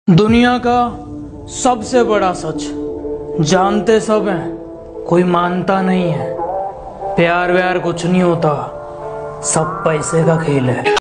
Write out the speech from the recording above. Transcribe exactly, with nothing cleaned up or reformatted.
दुनिया का सबसे बड़ा सच जानते सब हैं, कोई मानता नहीं है। प्यार व्यार कुछ नहीं होता, सब पैसे का खेल है।